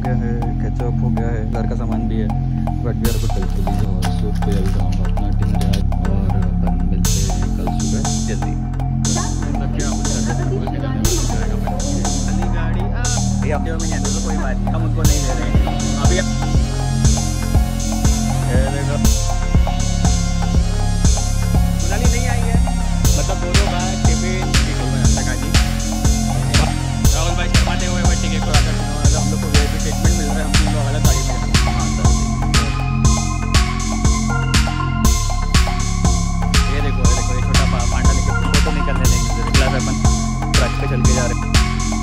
गया है, केचप हो गया है, घर का सामान भी है। बट वी आर गुड बिल्कुल। सो पे अभी हम अपना डिनर है और अपन मिलते हैं कल सुबह जल्दी। गाड़ी तो कोई बात नहीं, हम उनको नहीं ले रहे हैं अभी। मनाली नहीं आई है, मतलब दोनों का टिफिन राहुल भाई शर्माते हुए बट टिकट को आकर हम लोग को वीआईपी ट्रीटमेंट मिल रहा है। हम तीन लोग अलग गाड़ी में ये देखो ये छोटा पांडा लेके फोटो नहीं चलने देंगे। क्लास अपन ट्रक पे चल के जा रहे हैं।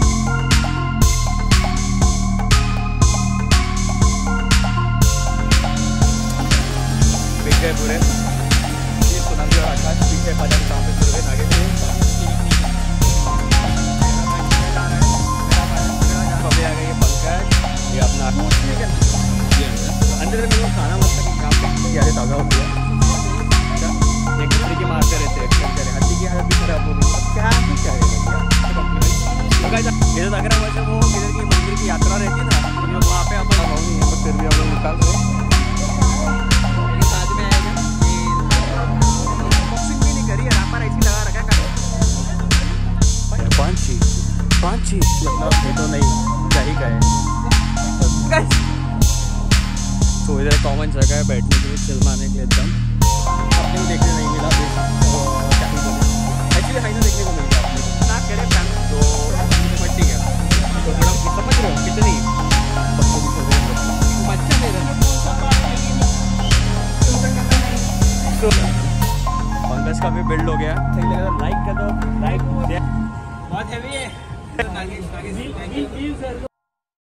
पीछे पूरे सुनामी और आकाश पीछे बाजार कहाँ पे शुरू आगे से अभी आ गई ये पंकज, ये अपना अंदर में लोग खाना मतलब काम पे यादें ताज़ा होती है। एक दूसरे की मारते रहते हैं, हड्डी की हालत भी खराब हो गई। क्या कुछ ये तो लग रहा है वैसे वो किधर की मंदिर की यात्रा रहती है ना, हम लोग वहाँ पे अपन फिर भी हम लोग निकाल रहे बाद में आएगा। बॉक्सिंग भी नहीं करी है, रापर ऐसी लगा रखा है। पाँच ही तो नहीं क्या ही गए। तो इधर कॉमन जगह है बैठने के लिए, चिलमाने के लिए एकदम। अपने देखने नहीं मिला क्या ही बोले, एक्चुअली हाइना देखने को मिल गया अपने को ना करे फैन तो मट्टी गया। तो थोड़ा समझ रहे हो कितनी बच्चों की बच्चा मेरा पंकज का भी बिल्ड हो गया। लाइक कर दो, लाइक बहुत हैवी है।